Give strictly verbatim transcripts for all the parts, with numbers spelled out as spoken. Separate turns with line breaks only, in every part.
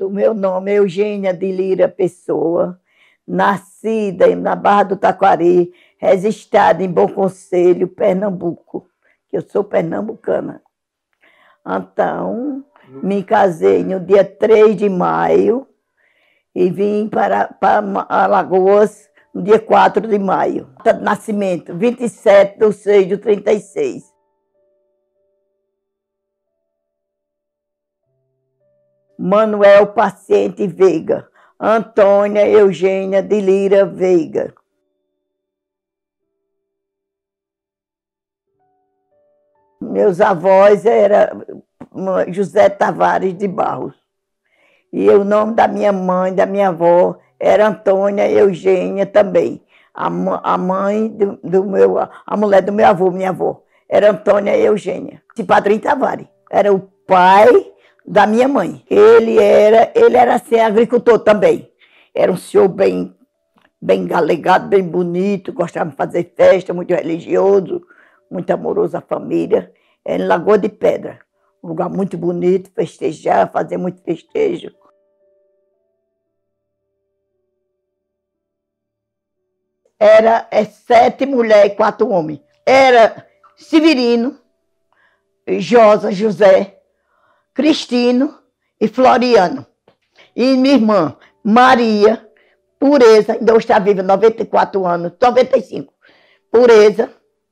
O meu nome é Eugênia de Lira Pessoa, nascida na Barra do Taquari, registrada em Bom Conselho, Pernambuco, que eu sou pernambucana. Então, me casei no dia três de maio e vim para, para Alagoas no dia quatro de maio. Data de nascimento, vinte e sete de seis de trinta e seis. Manuel Paciente Veiga. Antônia Eugênia de Lira Veiga. Meus avós eram José Tavares de Barros. E o nome da minha mãe, da minha avó, era Antônia Eugênia também. A, a mãe do, do meu, a mulher do meu avô, minha avó, era Antônia Eugênia. Esse Padrinho Tavares era o pai da minha mãe. Ele era, ele era assim, agricultor também. Era um senhor bem, bem galegado, bem bonito, gostava de fazer festa, muito religioso, muito amoroso à família. Era em Lagoa de Pedra, um lugar muito bonito, festejar, fazer muito festejo. Era é, sete mulheres e quatro homens. Era Severino, Josa, José, Cristino e Floriano. E minha irmã, Maria, Pureza, ainda está viva, noventa e quatro anos, noventa e cinco. Pureza,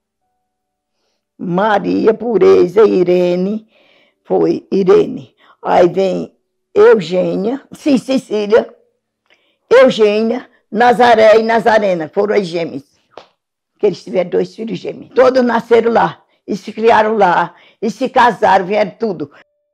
Maria, Pureza, Irene, foi Irene. Aí vem Eugênia, sim, Cecília, Eugênia, Nazaré e Nazarena, foram as gêmeas. Que eles tiveram dois filhos gêmeos. Todos nasceram lá, e se criaram lá, e se casaram, vieram tudo.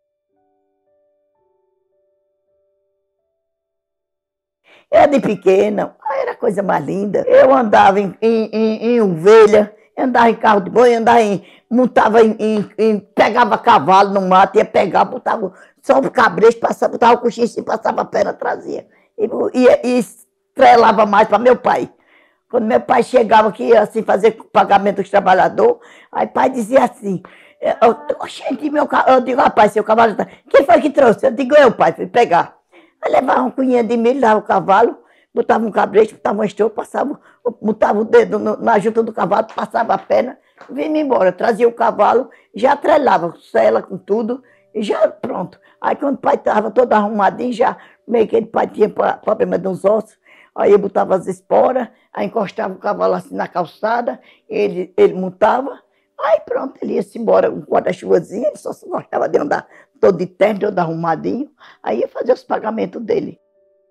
Era de pequena, era a coisa mais linda. Eu andava em, em, em, em ovelha, andava em carro de boi, andava em, montava em, em, em, pegava cavalo no mato, ia pegar, botava só o cabresto, passava, botava o cochicho e passava a perna, trazia. E, e, e estrelava mais para meu pai. Quando meu pai chegava aqui, assim, fazer pagamento dos trabalhadores, aí o pai dizia assim, oxente, meu cavalo, eu digo, rapaz, seu cavalo, quem foi que trouxe? Eu digo, eu, pai, fui pegar. Aí levava uma cunhinha de milho, dava o cavalo, botava um cabresto, botava um estouro, passava, botava o dedo no, na junta do cavalo, passava a perna, vinha embora, trazia o cavalo, já atrelava, sela com tudo, e já pronto. Aí quando o pai estava todo arrumadinho, já meio que ele pai tinha problema dos ossos, aí eu botava as esporas, aí encostava o cavalo assim na calçada, ele, ele montava, aí pronto, ele ia-se embora com um guarda-chuvazinho, ele só gostava de andar todo de terno, todo arrumadinho, aí ia fazer os pagamentos dele.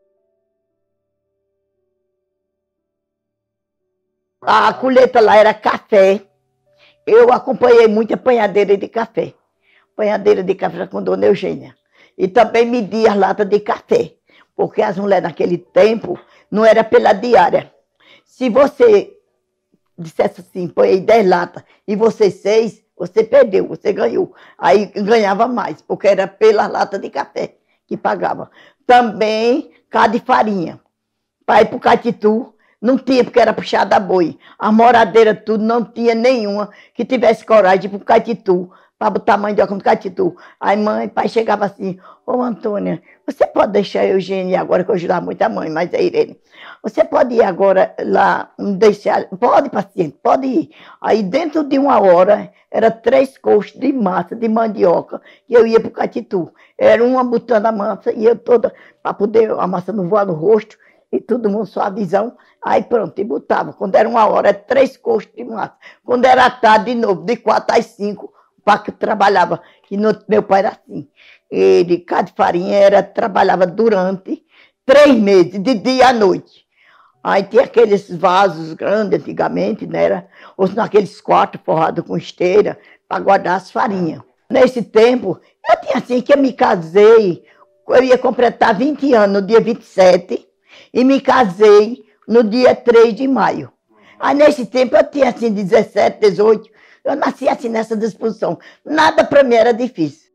A colheita lá era café, eu acompanhei muito apanhadeira de café, apanhadeira de café com Dona Eugênia, e também media as latas de café, porque as mulheres naquele tempo não era pela diária. Se você dissesse assim, põe aí dez latas e você seis, você perdeu, você ganhou. Aí ganhava mais, porque era pela lata de café que pagava. Também cá de farinha. Para ir para o Catitu, não tinha, porque era puxada a boi. A moradeira, tudo, não tinha nenhuma que tivesse coragem de ir para o Catitu, para botar mandioca no Catitu. Aí mãe, pai chegava assim, ô Antônia, você pode deixar a Eugênia agora, que eu ajudava muito a mãe, mas é Irene. Você pode ir agora lá, deixar, pode, paciente, pode ir. Aí dentro de uma hora, era três coxos de massa, de mandioca, e eu ia para o Catitu. Era uma botando a massa, e eu toda, para poder a massa não voar no rosto, e todo mundo só a visão, aí pronto, e botava. Quando era uma hora, era três coxos de massa. Quando era tarde, de novo, de quatro às cinco, o pai que trabalhava, que no, meu pai era assim. Ele, cá de farinha, era, trabalhava durante três meses, de dia à noite. Aí tinha aqueles vasos grandes antigamente, né? Era, ou naqueles quartos forrados com esteira, para guardar as farinhas. Nesse tempo, eu tinha assim que eu me casei, eu ia completar vinte anos no dia vinte e sete, e me casei no dia três de maio. Aí nesse tempo eu tinha assim dezessete, dezoito, eu nasci assim nessa disposição. Nada para mim era difícil.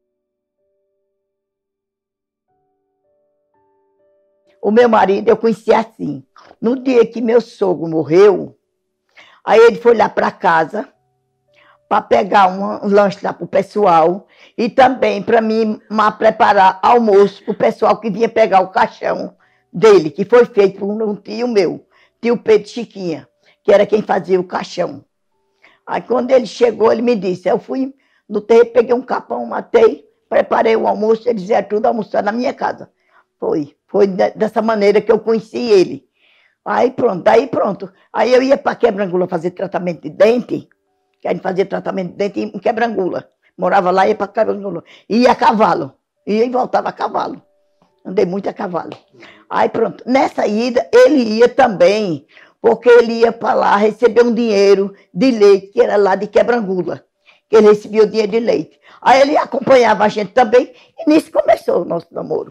O meu marido eu conheci assim. No dia que meu sogro morreu, aí ele foi lá para casa para pegar um, um lanche lá para o pessoal e também para mim preparar almoço para o pessoal que vinha pegar o caixão dele, que foi feito por um tio meu, tio Pedro Chiquinha, que era quem fazia o caixão. Aí quando ele chegou, ele me disse, eu fui no terreiro, peguei um capão, matei, preparei o almoço, ele dizia tudo almoçar na minha casa. Foi, foi dessa maneira que eu conheci ele. Aí pronto, aí pronto. Aí eu ia para Quebrangula fazer tratamento de dente, que a gente fazia tratamento de dente em Quebrangula. Morava lá e ia para Quebrangula. Ia a cavalo, ia e voltava a cavalo. Andei muito a cavalo. Aí pronto, nessa ida ele ia também, porque ele ia para lá receber um dinheiro de leite, que era lá de Quebrangula, que ele recebia o dinheiro de leite. Aí ele acompanhava a gente também, e nisso começou o nosso namoro.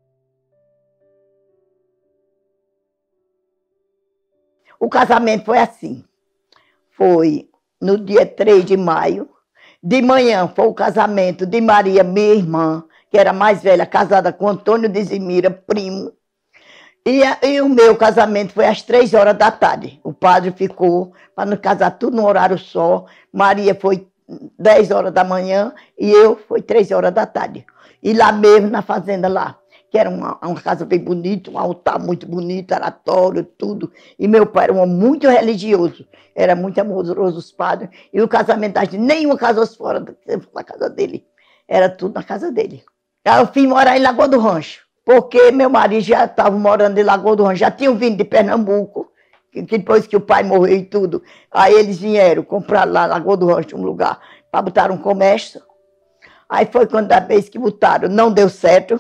O casamento foi assim, foi no dia três de maio, de manhã foi o casamento de Maria, minha irmã, que era mais velha, casada com Antônio de Zimira, primo, e, a, e o meu casamento foi às três horas da tarde. O padre ficou para nos casar tudo no horário só, Maria foi dez horas da manhã e eu foi três horas da tarde. E lá mesmo, na fazenda lá, que era uma, uma casa bem bonita, um altar muito bonito, oratório, tudo. E meu pai era um homem muito religioso, era muito amoroso os padres. E o casamento da gente, nenhuma casou fora da casa dele, era tudo na casa dele. Aí eu fui morar em Lagoa do Rancho, porque meu marido já estava morando em Lagoa do Rancho, já tinham vindo de Pernambuco, que depois que o pai morreu e tudo, aí eles vieram comprar lá na Lagoa do Rancho um lugar para botar um comércio. Aí foi quando a vez que botaram, não deu certo.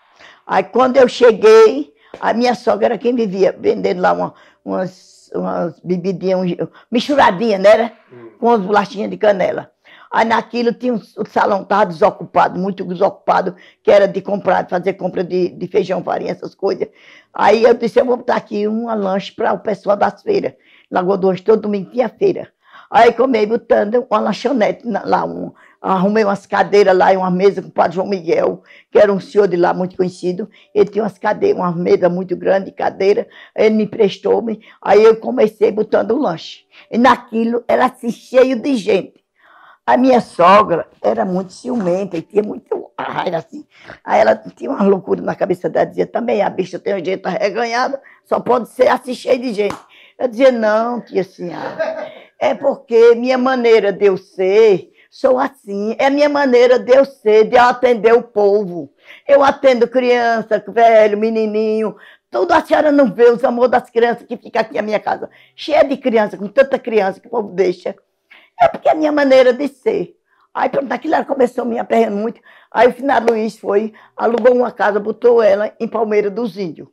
Aí quando eu cheguei, a minha sogra era quem vivia vendendo lá uma, umas, umas bebidinhas, misturadinhas, né? Com as bolachinhas de canela. Aí naquilo tinha um, o salão estava desocupado, muito desocupado, que era de comprar, de fazer compra de, de feijão, farinha, essas coisas. Aí eu disse, eu vou botar aqui uma lanche para o pessoal das feiras. Lagoa do Rancho, todo domingo tinha feira. Aí comei botando uma lanchonete lá, um, arrumei umas cadeiras lá e uma mesa com o padre João Miguel, que era um senhor de lá muito conhecido. Ele tinha umas cadeiras, uma mesa muito grande, cadeira, ele me prestou-me. Aí eu comecei botando o lanche. E naquilo era assim, cheio de gente. A minha sogra era muito ciumenta e tinha muito raiva assim. Aí ela tinha uma loucura na cabeça dela, dizia, também a bicha tem um jeito arreganhado, só pode ser assim cheio de gente. Eu dizia, não, tia senhora, é porque minha maneira de eu ser, sou assim, é minha maneira de eu ser, de eu atender o povo. Eu atendo criança, velho, menininho, tudo. A senhora não vê os amores das crianças que ficam aqui na minha casa, cheia de criança, com tanta criança que o povo deixa. É porque é a minha maneira de ser. Aí pronto, aquilo ela começou a me aperreando muito. Aí o finado Luiz foi, alugou uma casa, botou ela em Palmeira dos Índios.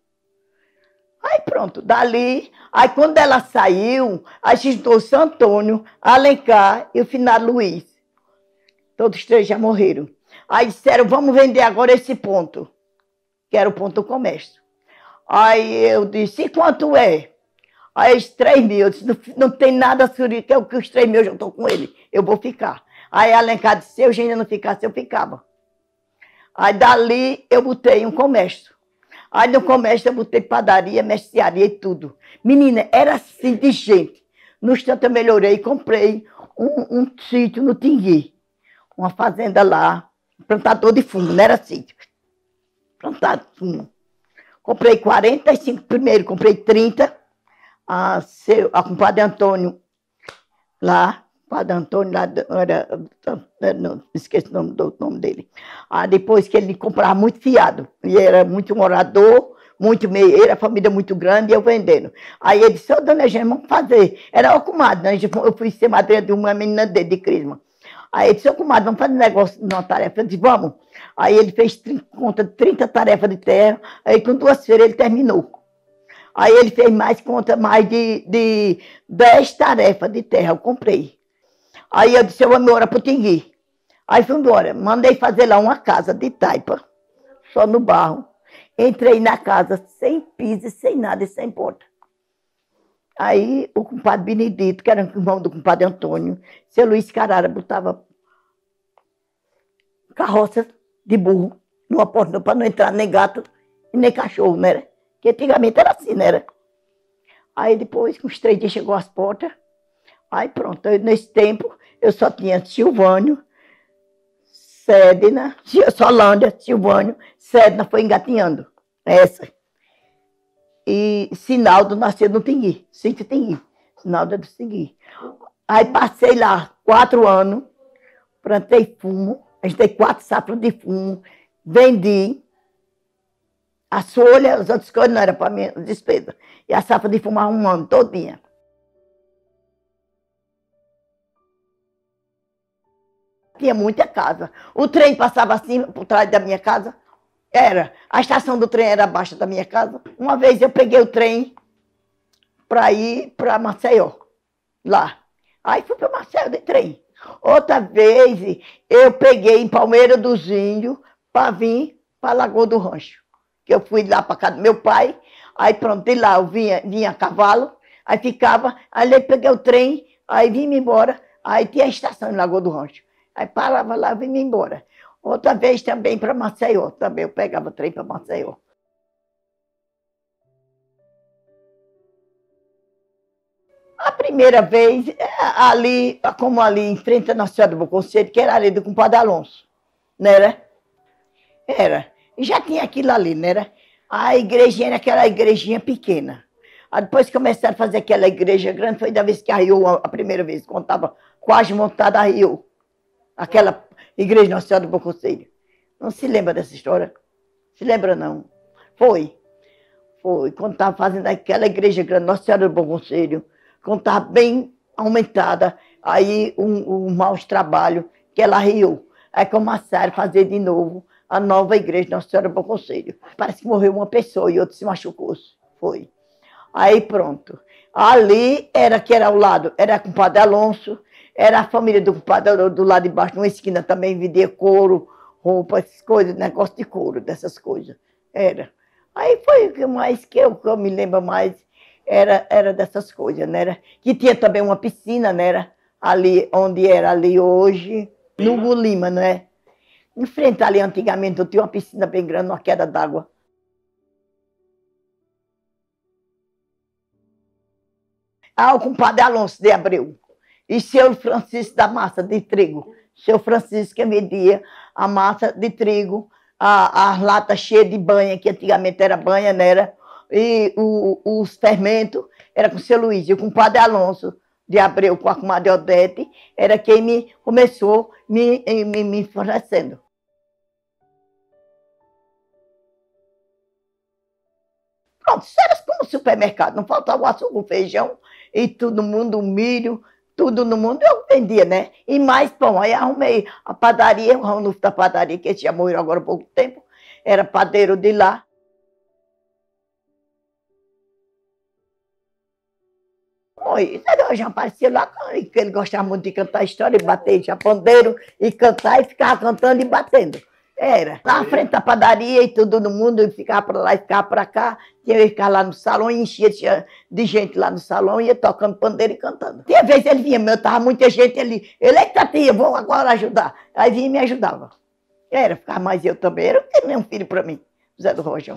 Aí pronto, dali, aí quando ela saiu, aí juntou-se Antônio, Alencar e o finado Luiz. Todos três já morreram. Aí disseram, vamos vender agora esse ponto, que era o ponto do comércio. Aí eu disse, e quanto é? Aí os três mil, eu disse, não, não tem nada, que é o que os três mil eu já estou com ele, eu vou ficar. Aí Alencar disse, se eu ainda não ficasse, eu ficava. Aí dali eu botei um comércio. Aí no comércio eu botei padaria, mercearia e tudo. Menina, era assim de gente. No instante eu melhorei e comprei um, um sítio no Tingui. Uma fazenda lá, plantador de fumo, não era sítio. Plantado de fumo. Comprei quarenta e cinco primeiro, comprei trinta. A, seu, a compadre Antônio lá, Padre Antônio lá, era, não esqueci o nome, do nome dele. Ah, depois que ele comprava muito fiado, e era muito morador, muito meio, era família muito grande, e eu vendendo. Aí ele disse, ô, dona Eugênia, vamos fazer. Era o comadre, né? Eu fui ser madrinha de uma menina dele, de Crisma. Aí ele disse, ô, comadre, vamos fazer um negócio, uma tarefa. Eu disse, vamos. Aí ele fez trinta, conta de trinta tarefas de terra, aí com duas feiras ele terminou. Aí ele fez mais conta, mais de, de dez tarefas de terra, eu comprei. Aí eu disse, eu vou embora para o Tingui. Aí fui embora, mandei fazer lá uma casa de taipa, só no barro. Entrei na casa sem piso, sem nada e sem porta. Aí o compadre Benedito, que era o irmão do compadre Antônio, seu Luiz Carara, botava carroça de burro numa porta para não entrar nem gato e nem cachorro, né? Que antigamente era assim, né? Aí depois, com os três dias, chegou às portas. Aí pronto, eu, nesse tempo, eu só tinha Silvânio, Cédina, Solândia, Silvânio, Cédina foi engatinhando, essa. E Sinaldo nasceu no Tingui, sítio Tingui, Sinaldo é do Tingui. Aí passei lá quatro anos, plantei fumo, ajudei quatro safras de fumo, vendi as folhas, as outras coisas não eram para minha despesa. E a safra de fumo um ano todinha. Tinha muita casa. O trem passava assim, por trás da minha casa. Era. A estação do trem era abaixo da minha casa. Uma vez eu peguei o trem para ir para Maceió, lá. Aí fui para Maceió de trem. Outra vez eu peguei em Palmeira dos Índios para vir para Lagoa do Rancho. Que eu fui lá para casa do meu pai. Aí pronto, de lá eu vinha, vinha a cavalo. Aí ficava, aí eu peguei o trem, aí vim embora. Aí tinha a estação em Lagoa do Rancho. Aí parava lá e vinha embora. Outra vez também para Maceió, também eu pegava trem para Maceió. A primeira vez, ali, como ali em frente à Nossa Senhora do Bom Conselho, que era ali do compadre Alonso, não era? Era. E já tinha aquilo ali, não era? A igrejinha era aquela igrejinha pequena. Aí depois começaram a fazer aquela igreja grande, foi da vez que arriou a primeira vez, quando estava quase montada, arriou. Aquela igreja Nossa Senhora do Bom Conselho. Não se lembra dessa história? Se lembra, não? Foi. Foi. Quando estava fazendo aquela igreja grande, Nossa Senhora do Bom Conselho, quando estava bem aumentada, aí um, um mau trabalho que ela riu. Aí começaram a fazer de novo a nova igreja Nossa Senhora do Bom Conselho. Parece que morreu uma pessoa e outra se machucou. Foi. Aí pronto. Ali era que era ao lado, era com o padre Alonso, era a família do padre do lado de baixo, numa esquina também vendia couro, roupa, essas coisas, negócio de couro, dessas coisas. Era. Aí foi o que mais que eu, que eu me lembro mais, era, era dessas coisas, né? Era, que tinha também uma piscina, né? Era ali onde era ali hoje, no Golima, não é? Em frente ali, antigamente, eu tinha uma piscina bem grande, uma queda d'água. Ah, o compadre Alonso de Abreu. E seu Francisco da massa de trigo. Seu Francisco que vendia a massa de trigo, a, as latas cheias de banha, que antigamente era banha, né? Era, e o, os fermentos era com o seu Luiz. E o compadre Alonso de Abreu com a comadre Odete era quem me começou me, me, me fornecendo. Pronto, isso era como supermercado, não faltava o açúcar, o feijão e todo mundo, o milho, tudo no mundo eu vendia, né? E mais pão. Aí arrumei a padaria, o Ranulfo da padaria, que tinha morrido agora há pouco tempo, era padeiro de lá. Oi, eu já aparecia lá, que ele gostava muito de cantar história, e bater já pandeiro, e cantar, e ficava cantando e batendo. Era. Lá à frente da padaria e todo mundo, e ficava para lá e ficava para cá. Tinha que ficar lá no salão e enchia de gente lá no salão, ia tocando pandeiro e cantando. Tinha vez ele vinha, eu estava muita gente, ele, ele é que tia, vou agora ajudar. Aí vinha e me ajudava. Era, ficava mais eu também, era nem um filho para mim, Zé do Rojão.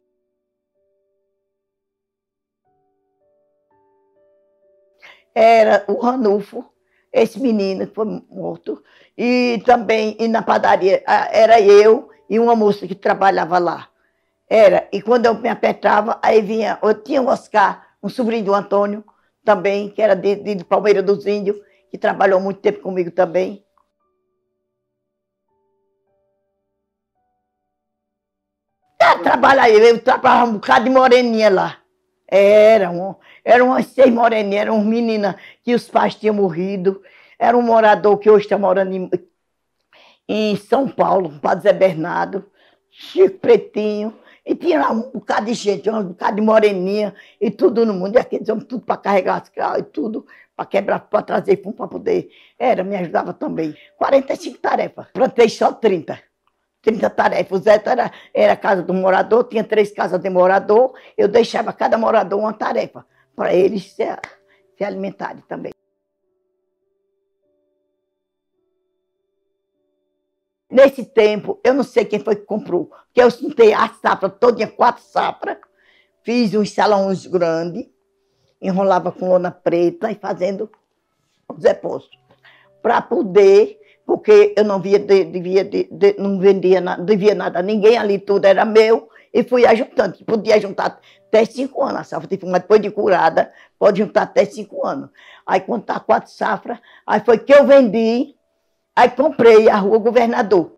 Era o Ranulfo, esse menino que foi morto, e também e na padaria era eu e uma moça que trabalhava lá. Era, e quando eu me apertava, aí vinha, eu tinha o Oscar, um sobrinho do Antônio, também, que era de, de Palmeira dos Índios, que trabalhou muito tempo comigo também. Ah, trabalha aí, eu trabalhava um bocado de moreninha lá. Era, um, eram umas seis moreninhas, eram meninas que os pais tinham morrido. Era um morador que hoje está morando em, em São Paulo, Padre Zé Bernardo, Chico Pretinho. E tinha lá um bocado de gente, um bocado de moreninha e tudo no mundo. E aqueles homens tudo para carregar as carros e tudo, para quebrar, para trazer fumo, para poder. Era, me ajudava também. quarenta e cinco tarefas, plantei só trinta. trinta tarefas. O Zé era, era casa do morador, tinha três casas de morador, eu deixava cada morador uma tarefa, para eles se, se alimentarem também. Nesse tempo, eu não sei quem foi que comprou, porque eu juntei a safra toda, quatro safras, fiz uns salões grandes, enrolava com lona preta e fazendo os depósitos. para poder, porque eu não via, devia, de, de, não vendia nada, devia nada a ninguém, ali tudo era meu, e fui ajuntando, podia juntar até cinco anos a safra de fumar, depois de curada, pode juntar até cinco anos. Aí quando tá quatro safras, aí foi que eu vendi, aí comprei a Rua Governador.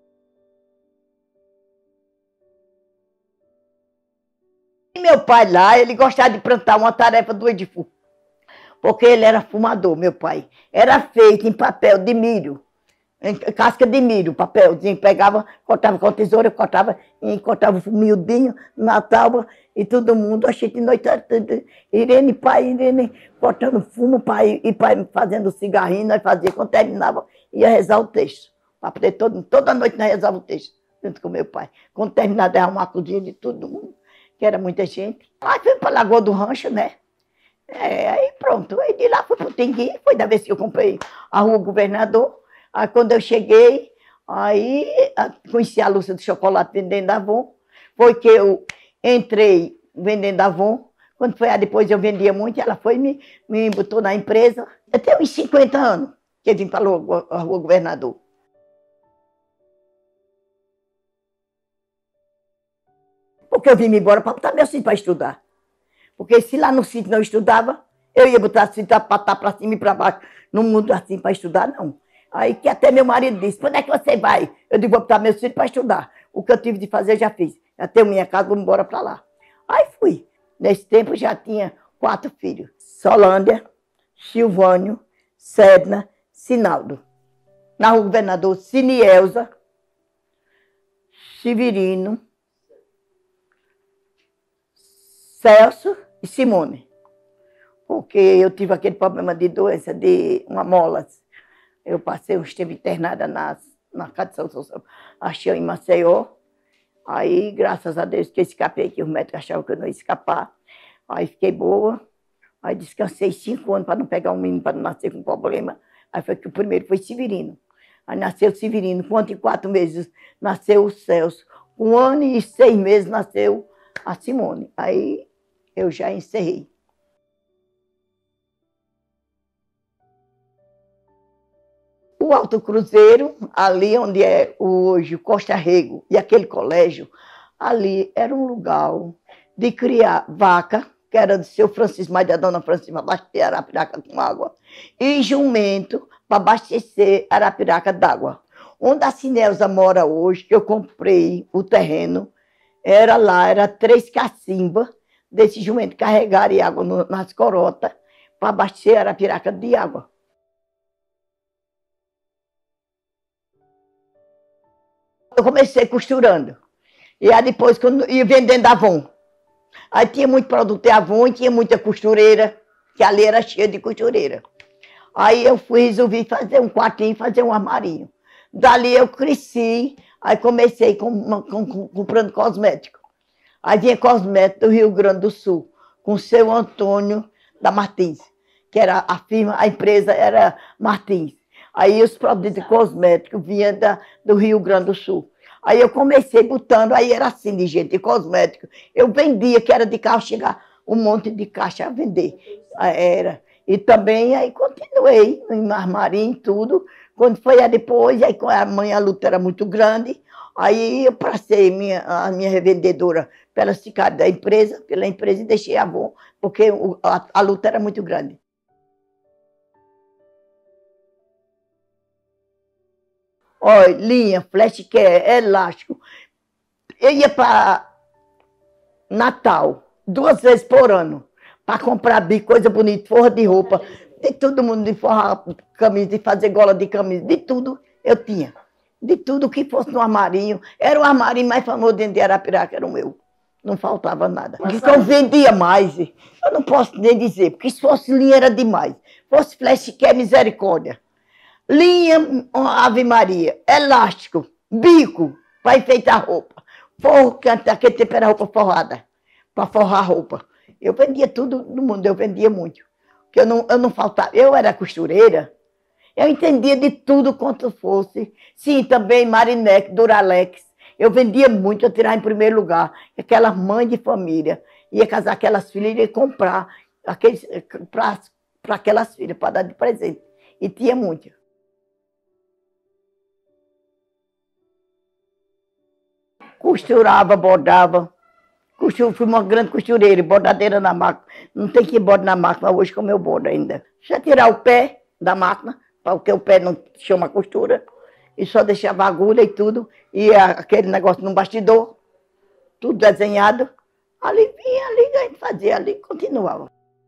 E meu pai lá, ele gostava de plantar uma tarefa do Edifu, porque ele era fumador, meu pai. Era feito em papel de milho, em casca de milho, papelzinho, pegava, cortava com a tesoura, cortava, e cortava miudinho na tábua, e todo mundo, achei de noite, Irene, pai, Irene, cortando fumo, pai, e pai fazendo cigarrinho, nós fazia, quando terminava, ia rezar o texto, para poder, todo, toda noite nós rezava o texto, junto com meu pai. Quando terminava, derramava uma cozinha de todo mundo, que era muita gente. Aí fui para a Lagoa do Rancho, né? É, aí pronto, aí de lá fui para o Tingui, foi da vez que eu comprei a Rua Governador. Aí quando eu cheguei, aí conheci a Lúcia do Chocolate vendendo Avon, foi que eu entrei vendendo Avon, quando foi aí depois eu vendia muito, ela foi me, me botou na empresa. Eu tenho uns cinquenta anos que eu vim para a Rua Governador. Porque eu vim embora para botar meu sítio para estudar. Porque se lá no sítio não estudava, eu ia botar sítio para estar para cima e para baixo, no mundo assim para estudar, não. Aí que até meu marido disse, quando é que você vai? Eu digo, vou botar meu filho para estudar. O que eu tive de fazer, eu já fiz. Já tenho minha casa, vou embora para lá. Aí fui. Nesse tempo já tinha quatro filhos. Solândia, Silvânio, Sedna, Sinaldo. Na Rua Governador, Cinielza, Severino, Celso e Simone. Porque eu tive aquele problema de doença, de uma mola. Eu passei, eu estive internada na, na Casa de São Sousa, achei em Maceió. Aí, graças a Deus, que eu escapei, que os médicos achavam que eu não ia escapar. Aí fiquei boa. Aí descansei cinco anos para não pegar um menino, para não nascer com problema. Aí foi que o primeiro foi Severino. Aí nasceu o Severino, com um ano e quatro meses nasceu o Celso. Com um ano e seis meses nasceu a Simone. Aí eu já encerrei. O Alto Cruzeiro, ali onde é hoje o Costa Rego e aquele colégio, ali era um lugar de criar vaca, que era do seu Francisco, mais da dona Francisca, abastecer Arapiraca com água, e jumento para abastecer Arapiraca d'água. Onde a Cineuza mora hoje, que eu comprei o terreno, era lá, era três cacimbas desse jumento carregarem água no, nas corotas para abastecer Arapiraca de água. Eu comecei costurando. E aí depois quando ia vendendo Avon. Aí tinha muito produto de Avon e tinha muita costureira, que ali era cheia de costureira. Aí eu fui, resolvi fazer um quartinho, fazer um armarinho. Dali eu cresci, aí comecei com, com, com, comprando cosmético. Aí vinha cosmético do Rio Grande do Sul, com o seu Antônio da Martins, que era a firma, a empresa era Martins. Aí os produtos de cosméticos vinham da, do Rio Grande do Sul. Aí eu comecei botando, aí era assim, de gente, de cosmético. Eu vendia, que era de carro, chegar um monte de caixa a vender. Era. E também aí continuei em armarinho e tudo. Quando foi aí depois, aí a mãe, a luta era muito grande, aí eu passei minha, a minha revendedora pela ficar da empresa, pela empresa e deixei a Avon, porque a, a luta era muito grande. Olha, linha, flash care, elástico. Eu ia para Natal, duas vezes por ano, para comprar bico, coisa bonita, forra de roupa, de todo mundo, de forrar camisa, de fazer gola de camisa, de tudo eu tinha. De tudo que fosse no armarinho. Era o armarinho mais famoso dentro de Arapiraca, era o meu. Não faltava nada. Mas que eu vendia mais, eu não posso nem dizer, porque se fosse linha era demais. Fosse flash care, misericórdia. Linha, Ave Maria, elástico, bico, para enfeitar roupa. Forro, que aquele tempo era roupa forrada, para forrar roupa. Eu vendia tudo no mundo, eu vendia muito. Porque eu não, eu não faltava, eu era costureira, eu entendia de tudo quanto fosse. Sim, também Marinex, Duralex. Eu vendia muito, eu tirava em primeiro lugar. Aquela mãe de família ia casar aquelas filhas e ia comprar para aquelas filhas, para dar de presente. E tinha muito. costurava, bordava. Costura, fui uma grande costureira, bordadeira na máquina. Não tem que bordar na máquina hoje como eu bordo ainda. Já tirar o pé da máquina, porque o pé não chama costura, e só deixava a agulha e tudo, e aquele negócio no bastidor, tudo desenhado. Ali vinha, ali a gente fazia, ali continuava.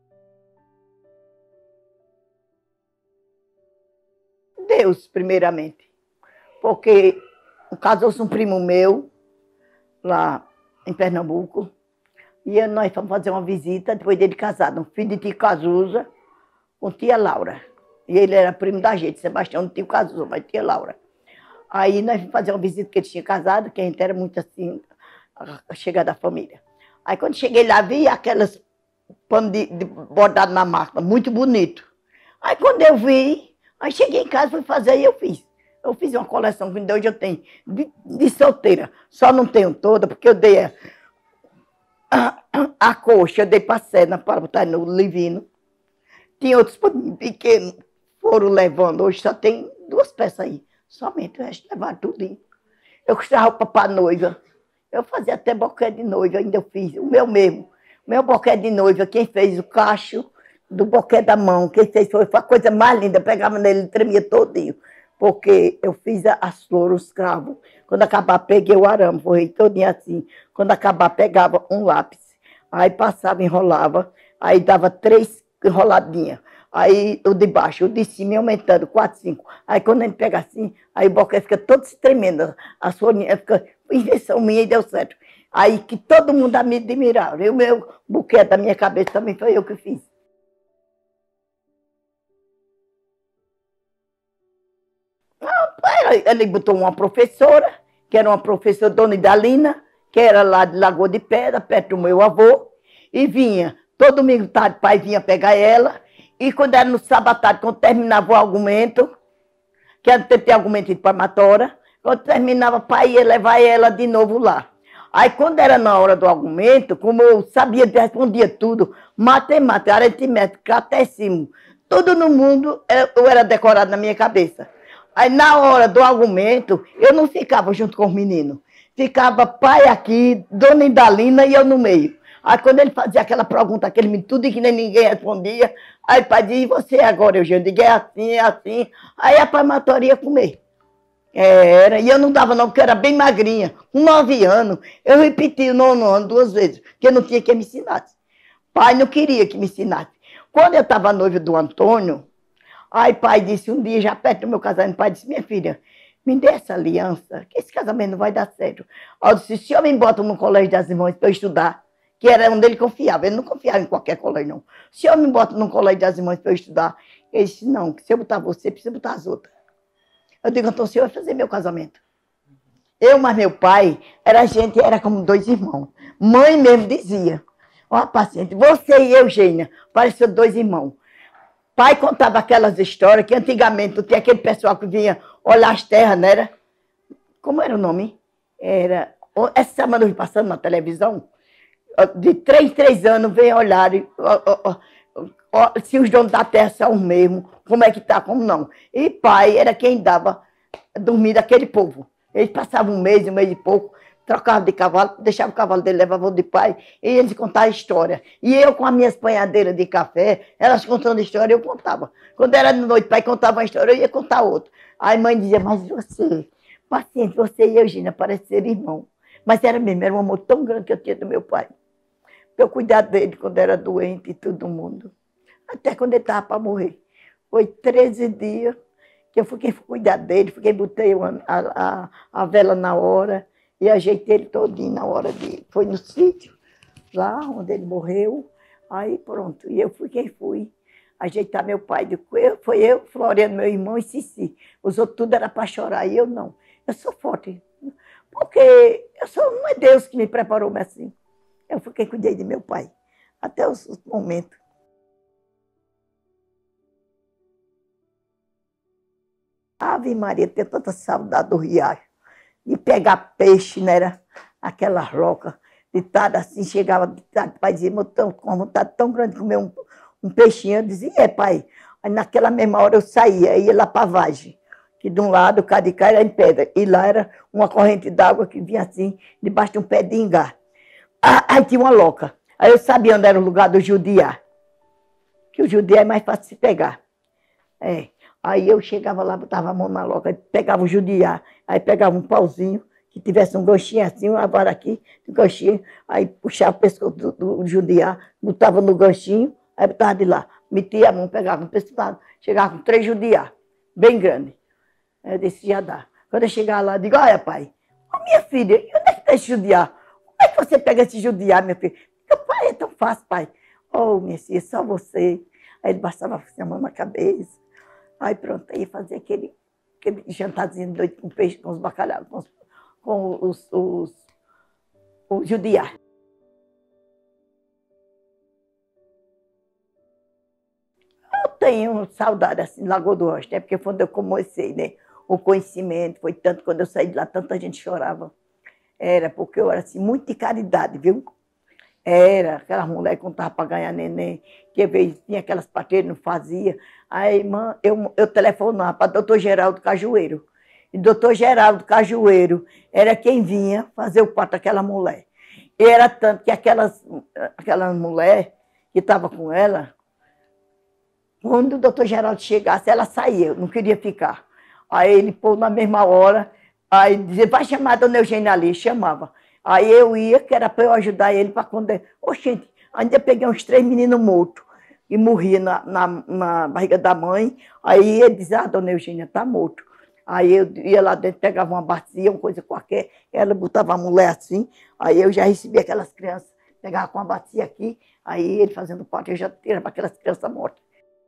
Deus, primeiramente, porque casou-se um primo meu, lá em Pernambuco, e nós fomos fazer uma visita, depois dele casado, um filho de tio Cazuza, com tia Laura. E ele era primo da gente, Sebastião, não tio Cazuza, mas tia Laura. Aí nós fomos fazer uma visita que ele tinha casado, que a gente era muito assim, a chegada da família. Aí quando cheguei lá, vi aquelas panos de, de bordado na máquina, muito bonito. Aí quando eu vi, aí cheguei em casa, fui fazer e eu fiz. Eu fiz uma coleção que hoje eu tenho, de, de solteira. Só não tenho toda, porque eu dei a, a, a coxa, eu dei para a Cena, para botar no Livino. Tinha outros pequenos, foram levando. Hoje só tem duas peças aí. Somente o resto levaram tudo. Eu costurava roupa para noiva. Eu fazia até boquete de noiva, ainda eu fiz. O meu mesmo. O meu boquete de noiva, quem fez o cacho do boquete da mão, quem fez foi, foi a coisa mais linda. Eu pegava nele e tremia todinho. Porque eu fiz as flores, os cravos. Quando acabar, peguei o arame, forrei todinho assim. Quando acabar, pegava um lápis. Aí passava, enrolava. Aí dava três enroladinhas. Aí o de baixo, o de cima ia aumentando, quatro, cinco. Aí quando a gente pega assim, aí o boquete fica todo se tremendo. As folhinhas ficam, invenção minha e deu certo. Aí que todo mundo me admirava. E o meu buquê da minha cabeça também foi eu que fiz. Ele botou uma professora, que era uma professora Dona Idalina, que era lá de Lagoa de Pedra, perto do meu avô, e vinha, todo domingo tarde, o pai vinha pegar ela, e quando era no sábado tarde, quando terminava o argumento, que era ter argumento de palmatória, quando terminava, o pai ia levar ela de novo lá. Aí, quando era na hora do argumento, como eu sabia, respondia tudo, matemática, aritmética, catecismo, tudo no mundo, eu era decorado na minha cabeça. Aí, na hora do argumento, eu não ficava junto com os meninos. Ficava pai aqui, Dona Indalina e eu no meio. Aí, quando ele fazia aquela pergunta, aquele menino, tudo que nem ninguém respondia, aí o pai dizia, e você agora, Eugênio? Eu digo, é assim, é assim. Aí a palmatória ia comer. Era, e eu não dava não, porque eu era bem magrinha. Com nove anos, eu repeti o nono ano duas vezes, porque eu não tinha quem me ensinasse. Pai não queria que me ensinasse. Quando eu estava noiva do Antônio, aí pai disse, um dia, já perto do meu casamento, pai disse, minha filha, me dê essa aliança, que esse casamento não vai dar certo. Aí eu disse, se eu me boto no colégio das irmãs para eu estudar, que era onde ele confiava, ele não confiava em qualquer colégio, não. Se eu me boto no colégio das irmãs para eu estudar, ele disse, não, que se eu botar você, precisa botar as outras. Eu digo, então o senhor vai fazer meu casamento. Eu, mas meu pai, era gente, era como dois irmãos. Mãe mesmo dizia, ó, paciente, você e Eugênia, pareciam dois irmãos. Pai contava aquelas histórias que antigamente tinha aquele pessoal que vinha olhar as terras, não era? Como era o nome? Era, essa semana eu vi passando na televisão, de três, três anos, vem olhar ó, ó, ó, se os donos da terra são os mesmos, como é que tá, como não. E pai era quem dava dormir daquele povo. Eles passavam um mês, um mês e pouco, trocavam de cavalo, deixavam o cavalo dele, levavam de pai, e eles contavam a história. E eu, com as minhas panhadeiras de café, elas contando a história, eu contava. Quando era de noite, pai contava uma história, eu ia contar outra. Aí a mãe dizia, mas você, paciente, você e Eugênia parecem ser irmão. Mas era mesmo, era um amor tão grande que eu tinha do meu pai. Eu cuidar dele quando era doente e todo mundo. Até quando ele estava para morrer. Foi treze dias que eu fiquei cuidar dele, fiquei, botei a, a, a vela na hora e ajeitei ele todinho na hora de... Foi no sítio, lá onde ele morreu. Aí pronto, e eu fui quem fui ajeitar meu pai. Foi eu, Floriano, meu irmão e Cici. Os outros tudo era para chorar e eu não. Eu sou forte, porque eu sou, não é Deus que me preparou assim. Eu fui quem cuidei de meu pai, até os momentos. Ave Maria, tenho tanta saudade do riacho, de pegar peixe, né? Era aquela roca, de estar assim, chegava de tarde, pai dizia, eu estou com uma vontade tão grande de comer um, um peixinho. Eu dizia, é pai. Aí naquela mesma hora eu saía, ia lá para a vagem, que de um lado o cá de cá era em pedra, e lá era uma corrente d'água que vinha assim, debaixo de um pé de ingá. Aí tinha uma loca. Aí eu sabia onde era o lugar do judiá, que o judiá é mais fácil de se pegar. É. Aí eu chegava lá, botava a mão na loca, pegava o judiá, aí pegava um pauzinho, que tivesse um ganchinho assim, uma vara aqui, um ganchinho, aí puxava o pescoço do, do judiá, botava no ganchinho, aí botava de lá, metia a mão, pegava um pescoço, chegava com três judiá, bem grande. Aí eu disse, já dá. Quando eu chegava lá, eu digo, olha pai, oh, minha filha, onde é que está esse judiá? Como é que você pega esse judiá, minha filha? Eu, pai, é tão fácil, pai. Oh, minha filha, só você. Aí ele bastava a mão na cabeça. Aí pronto, aí fazia aquele, aquele jantarzinho doido com peixe, com os bacalhau, com os, com os, os, os judiá. Eu tenho saudade, assim, Lagoa do Oeste, né? Porque quando eu comecei, né? O conhecimento, foi tanto, quando eu saí de lá, tanta gente chorava. Era porque eu era, assim, muito de caridade, viu? Era, aquela mulher que contava para ganhar neném, que vez tinha aquelas parteiras, não fazia. Aí, irmã, eu, eu telefonava para o doutor Geraldo Cajueiro. E o doutor Geraldo Cajueiro era quem vinha fazer o parto daquela mulher. E era tanto que aquelas, aquela mulher que estava com ela, quando o doutor Geraldo chegasse, ela saía, não queria ficar. Aí ele pôs na mesma hora, aí dizia, vai chamar a dona Eugênia ali, chamava. Aí eu ia, que era para eu ajudar ele para quando... Ô, gente, ainda peguei uns três meninos mortos e morria na, na, na barriga da mãe. Aí ele dizia, ah, dona Eugênia, está morto. Aí eu ia lá dentro, pegava uma bacia, uma coisa qualquer, ela botava a mulher assim, aí eu já recebia aquelas crianças, pegava com a bacia aqui, aí ele fazendo parte, eu já tirava aquelas crianças mortas.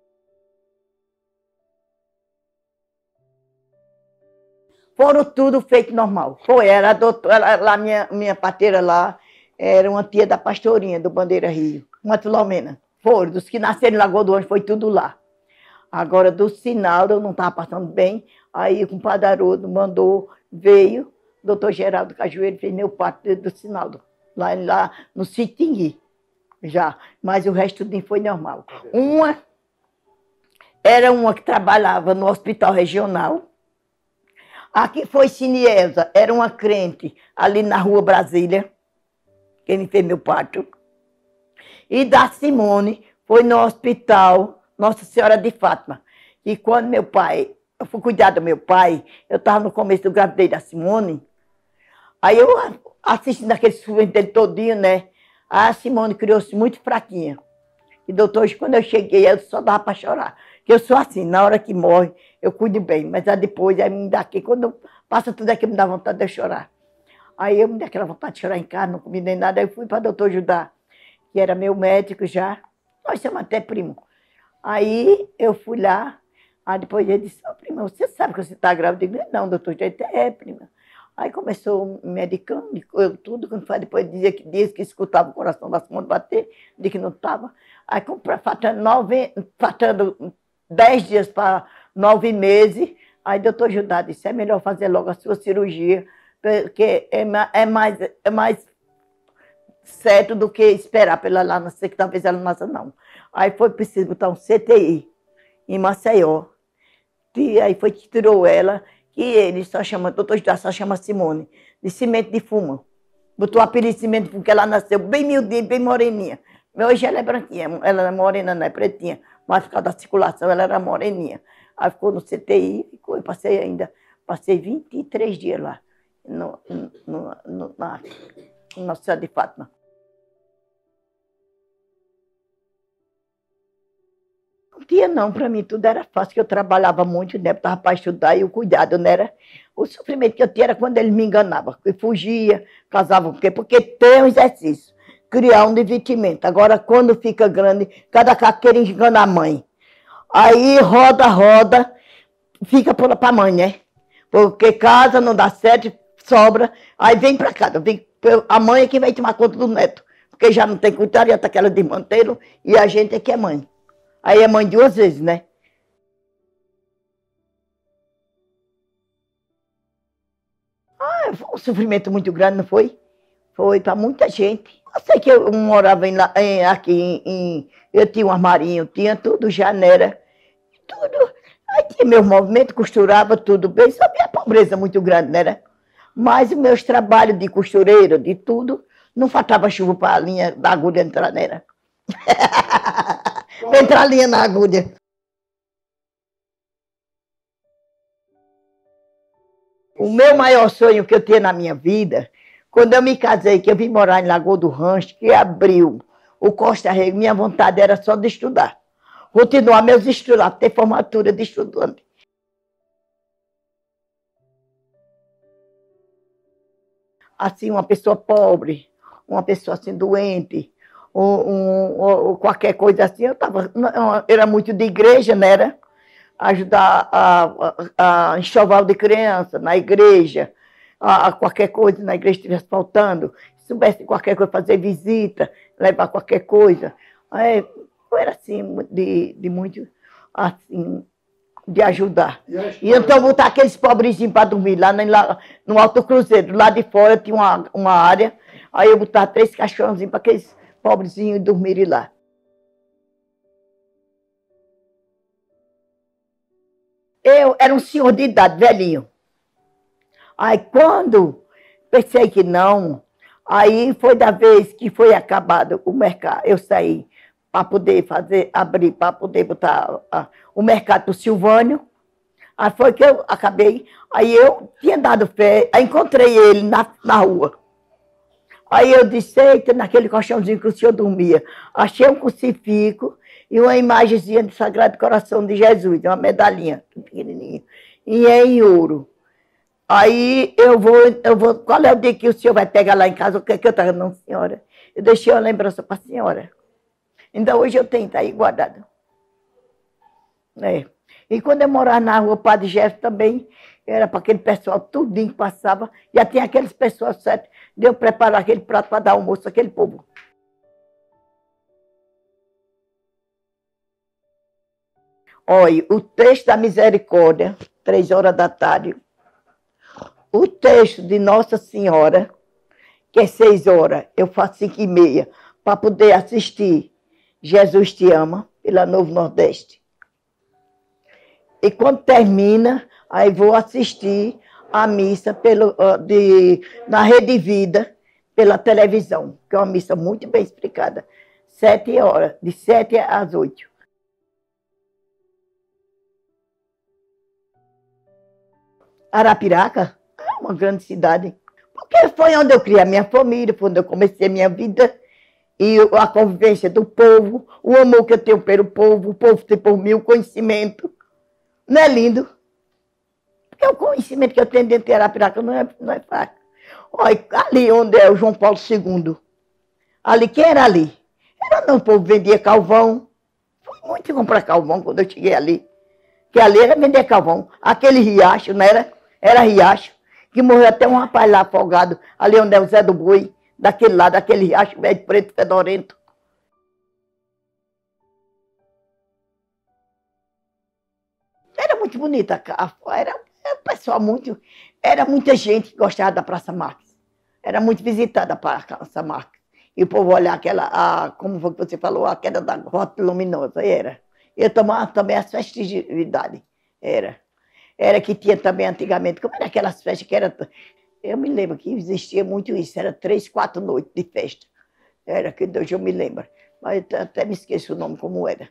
Foram tudo feito normal. Foi, era a doutora, lá, minha, minha parteira lá, era uma tia da pastorinha, do Bandeira Rio, uma Filomena. Foram, dos que nasceram em Lagoa do Oeste, foi tudo lá. Agora, do Sinaldo, eu não estava passando bem, aí o compadre Haroldo mandou, veio, o doutor Geraldo Cajueiro fez meu parto do Sinaldo, lá, lá no Sitingui, já. Mas o resto tudo foi normal. Uma, era uma que trabalhava no hospital regional. Aqui foi Ciniesa, era uma crente ali na rua Brasília, quem me fez meu parto. E da Simone foi no hospital Nossa Senhora de Fátima. E quando meu pai, eu fui cuidar do meu pai, eu estava no começo do gravidez da Simone, aí eu assistindo aquele sofrimento dele todinho, né? A Simone criou-se muito fraquinha. E doutor, quando eu cheguei, eu só dava para chorar. Porque eu sou assim, na hora que morre, eu cuido bem. Mas aí depois, aí me dá aqui, quando passa tudo aqui, me dá vontade de eu chorar. Aí eu me dei aquela vontade de chorar em casa, não comi nem nada. Aí eu fui para o doutor Judá, que era meu médico já. Nós somos até primo. Aí eu fui lá, aí depois ele disse, oh, prima, você sabe que você está grávida? Eu digo, não, doutor, já é, prima. Aí começou medicando, eu tudo, quando foi depois dizia que dias que escutava o coração da Simone bater, de que não estava. Aí faltando, nove, faltando dez dias para nove meses, aí doutor Judá disse, é melhor fazer logo a sua cirurgia, porque é, é, mais, é mais certo do que esperar pela lá, não sei que talvez ela não nasça, não. Aí foi preciso botar um C T I em Maceió, e aí foi que tirou ela, que ele só chama, doutor Judá só chama Simone, de cimento de fuma. Botou o apelido de cimento de fuma, porque ela nasceu bem miudinha, bem moreninha. Hoje ela é branquinha, ela é morena, não é pretinha, mas por causa da circulação ela era moreninha. Aí ficou no C T I, ficou, eu passei ainda, passei vinte e três dias lá, no, no, no, na Nossa Senhora de Fátima. Não tinha não, para mim tudo era fácil, que eu trabalhava muito, né, estava para estudar e o cuidado, não era... O sofrimento que eu tinha era quando ele me enganava, que fugia, casava com quem, porque tem um exercício, criar um divertimento. Agora, quando fica grande, cada caqueira engana a mãe. Aí roda, roda, fica para a mãe, né? Porque casa não dá certo, sobra, aí vem para casa, vem, a mãe é que vai tomar conta do neto, porque já não tem cuidado, já está aquela desmanteiro, e a gente é que é mãe. Aí é mãe duas vezes, né? Ah, foi um sofrimento muito grande, não foi? Foi para muita gente. Eu sei que eu morava em, em, aqui em, em... Eu tinha um armarinho, tinha tudo, janela, tudo. Aí tinha meus movimentos, costurava tudo bem, só minha pobreza muito grande, né? Mas os meus trabalhos de costureira, de tudo, não faltava chuva para a linha da agulha entrar nela. Para entrar a linha na agulha. O meu maior sonho que eu tinha na minha vida, quando eu me casei, que eu vim morar em Lagoa do Rancho, que abriu o Costa Rego, minha vontade era só de estudar. Continuar meus estudos, ter formatura de estudante. Assim, uma pessoa pobre, uma pessoa assim doente, ou, um, ou qualquer coisa assim, eu tava, era muito de igreja, né? Era ajudar a, a, a enxoval de criança na igreja, a, a qualquer coisa na igreja estivesse faltando, se soubesse qualquer coisa, fazer visita, levar qualquer coisa. Aí, eu era assim, de, de muito, assim, de ajudar. E então botar aqueles pobrezinhos para dormir lá no, no Alto Cruzeiro. Lá de fora tinha uma, uma área, aí eu botava três caixãozinhos para aqueles pobrezinhos dormirem lá. Eu era um senhor de idade, velhinho. Aí quando pensei que não, aí foi da vez que foi acabado o mercado, eu saí para poder fazer, abrir, para poder botar uh, o mercado para o Silvânio. Aí foi que eu acabei, aí eu tinha dado fé, aí encontrei ele na, na rua. Aí eu disse, eita, naquele colchãozinho que o senhor dormia, achei um crucifixo e uma imagenzinha do Sagrado Coração de Jesus, uma medalhinha pequenininha, e é em ouro. Aí eu vou, eu vou, qual é o dia que o senhor vai pegar lá em casa? O que é que eu estava? Não, senhora, eu deixei uma lembrança para a senhora. Ainda hoje eu tenho, está aí guardado. É. E quando eu morava na rua Padre Jefferson também, era para aquele pessoal tudinho que passava, já tinha aqueles pessoal certo, de eu preparar aquele prato para dar almoço àquele povo. Olha, o texto da misericórdia, três horas da tarde. O texto de Nossa Senhora, que é seis horas, eu faço cinco e meia, para poder assistir Jesus Te Ama, pela Novo Nordeste. E quando termina, aí vou assistir a missa pelo, de, na Rede Vida, pela televisão, que é uma missa muito bem explicada. Sete horas, de sete às oito. Arapiraca é uma grande cidade, porque foi onde eu criei a minha família, foi onde eu comecei a minha vida, e a convivência do povo, o amor que eu tenho pelo povo, o povo tem por mim o conhecimento. Não é lindo? Porque o conhecimento que eu tenho dentro de Arapiraca não é, não é fraco. Olha, ali onde é o João Paulo segundo, ali, quem era ali? Era onde o povo vendia calvão. Fui muito comprar calvão quando eu cheguei ali. Que ali era vender calvão. Aquele riacho, não era? Era riacho. Que morreu até um rapaz lá afogado, ali onde é o Zé do Boi, daquele lado, daquele riacho velho, preto, fedorento. Era muito bonita, era, era um pessoal muito, era muita gente que gostava da Praça Marques. Era muito visitada a Praça Marques. E o povo olhar aquela, a, como foi que você falou, a queda da Rota Luminosa, era. Eu tomava também as festividades, era. Era que tinha também antigamente, como era aquelas festas que era, eu me lembro que existia muito isso, era três, quatro noites de festa. Era, que hoje eu me lembro, mas até me esqueço o nome como era.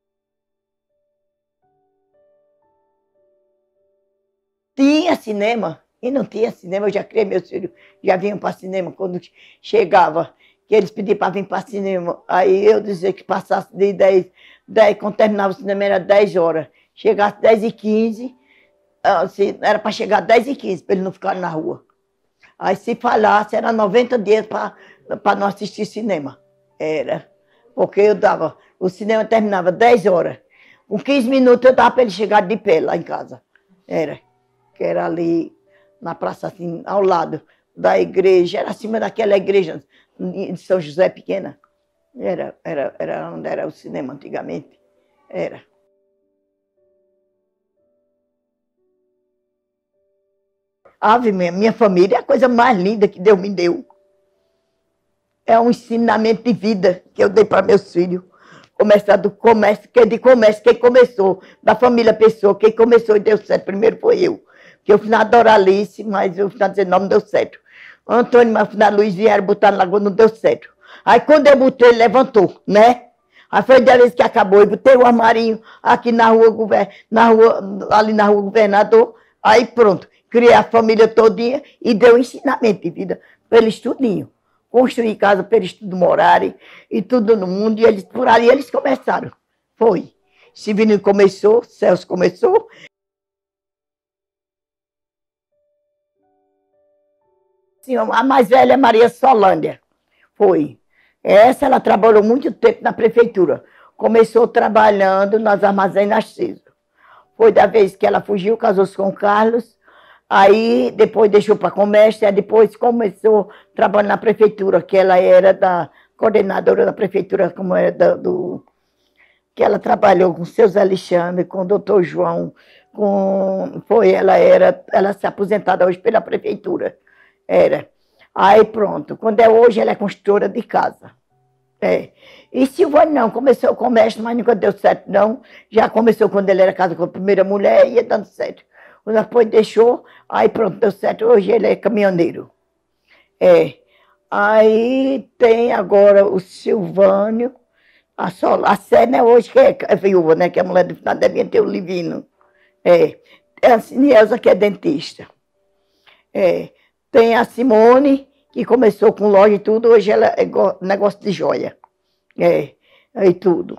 Tinha cinema, e não tinha cinema, eu já criei meus filhos, já vinham para cinema quando chegava, que eles pediam para vir para cinema, aí eu dizia que passasse de dez, dez, quando terminava o cinema era dez horas, chegasse dez e quinze, assim, era para chegar dez e quinze, para eles não ficarem na rua. Aí se falasse, era noventa dias para não assistir cinema, era, porque eu dava, o cinema terminava dez horas, com quinze minutos eu dava para eles chegarem de pé lá em casa, era. Que era ali na praça, assim, ao lado da igreja, era acima daquela igreja de São José pequena. Era, era, era onde era o cinema antigamente. Era. Ave, minha, minha família é a coisa mais linda que Deus me deu. É um ensinamento de vida que eu dei para meus filhos. Começar do comércio, que é de comércio, quem começou, da família Pessoa, quem começou e deu certo primeiro foi eu. Porque eu fui na Doralice, mas eu fui na dezenove, não deu certo. Antônio, mas na Luiz vieram botar na Lagoa, não deu certo. Aí quando eu botei, ele levantou, né? Aí foi da vez que acabou, eu botei o armarinho aqui na rua, na rua, ali na rua Governador, aí pronto, criei a família todinha e deu ensinamento de vida para eles tudinho. Construí casa para eles tudo morarem e tudo no mundo, e eles, por ali eles começaram. Foi. Severino começou, Celso começou. Sim, a mais velha é Maria Solândia. Foi. Essa ela trabalhou muito tempo na prefeitura. Começou trabalhando nas armazéns Narciso. Foi da vez que ela fugiu, casou-se com o Carlos. Aí depois deixou para comércio, aí depois começou trabalhando na prefeitura, que ela era da coordenadora da prefeitura, como era da, do, que ela trabalhou com o seu Zé Alexandre, com o doutor João, com, foi, ela era, ela se aposentada hoje pela prefeitura, era. Aí pronto, quando é hoje ela é construtora de casa. É. E Silvânia não, começou o comércio, mas nunca deu certo não, já começou quando ele era casado com a primeira mulher, ia dando certo. Quando depois deixou, aí pronto, deu certo. Hoje ele é caminhoneiro. É. Aí tem agora o Silvânio, a Sol, a Célia hoje, que é, é viúva, né? Que a mulher do final devia ter o Livino. É. Tem a Cinelza, que é dentista. É. Tem a Simone, que começou com loja e tudo, hoje ela é negócio de joia. É. E tudo.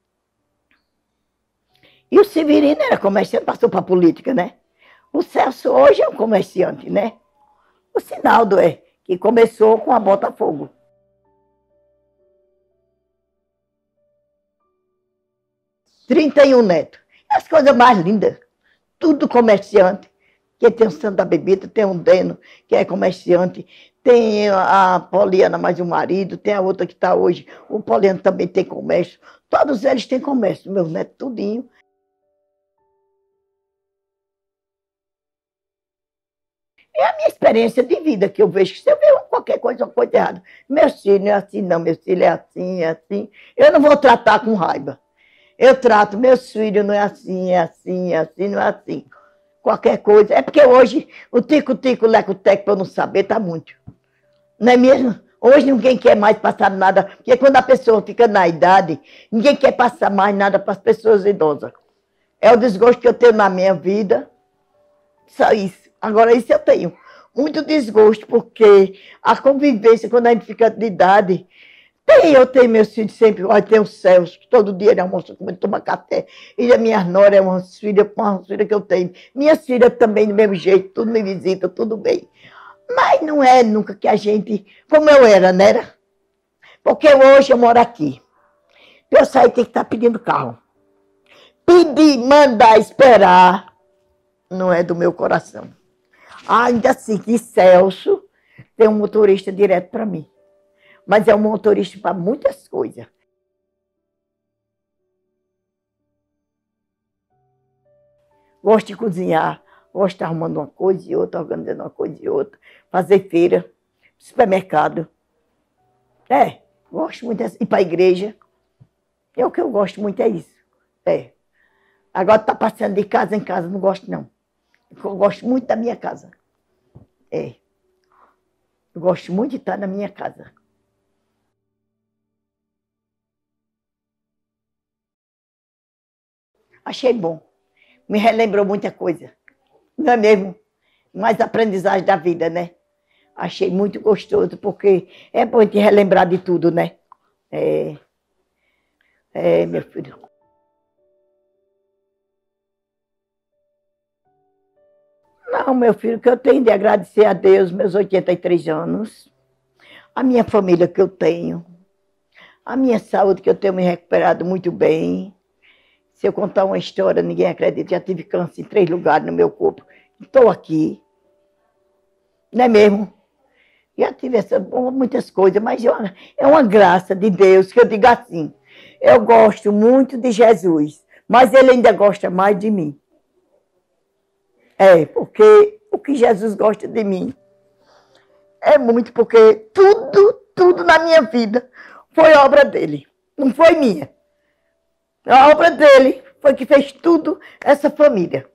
E o Severino era comerciante, passou para a política, né? O Celso hoje é um comerciante, né? O Sinaldo é, que começou com a Botafogo. trinta e um netos. As coisas mais lindas. Tudo comerciante. Que tem o Santo da Bebida, tem um Deno, que é comerciante. Tem a Poliana, mais o marido. Tem a outra que está hoje. O Poliano também tem comércio. Todos eles têm comércio, meus netos, tudinho. É a minha experiência de vida que eu vejo, que se eu ver qualquer coisa, uma coisa errada, meu filho não é assim não, meu filho é assim, é assim, eu não vou tratar com raiva. Eu trato, meus filhos não é assim, é assim, é assim, não é assim. Qualquer coisa, é porque hoje o tico-tico, leco-teco, para eu não saber, tá muito. Não é mesmo? Hoje ninguém quer mais passar nada, porque quando a pessoa fica na idade, ninguém quer passar mais nada para as pessoas idosas. É o desgosto que eu tenho na minha vida, só isso. Agora, isso eu tenho muito desgosto, porque a convivência, quando a gente fica de idade, tem, eu tenho meus filhos sempre, olha, tem o Celso, todo dia ele almoça comigo, toma café, e a minha nora é uma filha, uma filha que eu tenho. Minhas filhas também, do mesmo jeito, tudo me visita, tudo bem. Mas não é nunca que a gente, como eu era, né? Porque hoje eu moro aqui. Para eu sair, tem que estar pedindo carro. Pedir, mandar, esperar, não é do meu coração. Ainda assim, que Celso tem um motorista direto para mim. Mas é um motorista para muitas coisas. Gosto de cozinhar, gosto de estar arrumando uma coisa e outra, organizando uma coisa e outra, fazer feira, supermercado. É, gosto muito de ir para a igreja. É o que eu gosto muito, é isso. É. Agora está passando de casa em casa, não gosto não. Eu gosto muito da minha casa. É. Eu gosto muito de estar na minha casa. Achei bom. Me relembrou muita coisa. Não é mesmo? Mais aprendizagem da vida, né? Achei muito gostoso, porque é bom te relembrar de tudo, né? É. É, meu filho. Não, meu filho, que eu tenho de agradecer a Deus, meus oitenta e três anos, a minha família que eu tenho, a minha saúde que eu tenho me recuperado muito bem. Se eu contar uma história, ninguém acredita, já tive câncer em três lugares no meu corpo. Estou aqui, não é mesmo? Já tive essa, muitas coisas, mas é uma, é uma graça de Deus que eu digo assim, eu gosto muito de Jesus, mas ele ainda gosta mais de mim. É, porque o que Jesus gosta de mim é muito, porque tudo, tudo na minha vida foi obra dele, não foi minha. A obra dele foi que fez tudo essa família.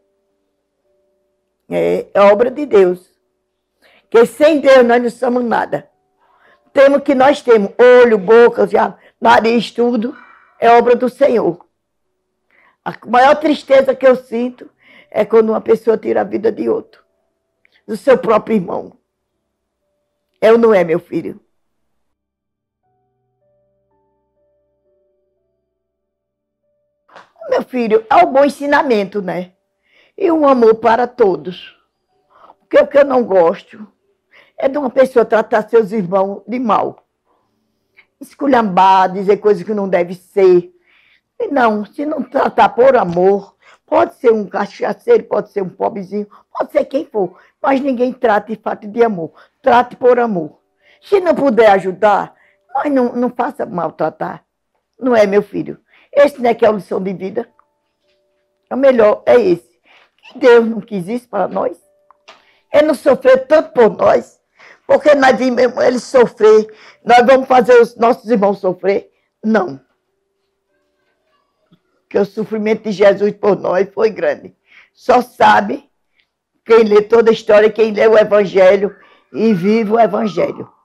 É a obra de Deus. Que sem Deus nós não somos nada. Temos que nós temos olho, boca, nariz, tudo. É obra do Senhor. A maior tristeza que eu sinto é quando uma pessoa tira a vida de outro. Do seu próprio irmão. É ou não é, meu filho? Meu filho, é um bom ensinamento, né? E um amor para todos. Porque o que eu não gosto é de uma pessoa tratar seus irmãos de mal. Esculhambar, dizer coisas que não deve ser. E não, se não tratar por amor, pode ser um cachaceiro, pode ser um pobrezinho, pode ser quem for, mas ninguém trate de fato de amor. Trate por amor. Se não puder ajudar, mas não, não faça maltratar. Não é, meu filho? Esse não é que é a lição de vida. O melhor é esse. Que Deus não quis isso para nós. Ele não sofreu tanto por nós. Porque nós vimos ele sofrer. Nós vamos fazer os nossos irmãos sofrer? Não. Porque o sofrimento de Jesus por nós foi grande. Só sabe quem lê toda a história, quem lê o Evangelho e vive o Evangelho.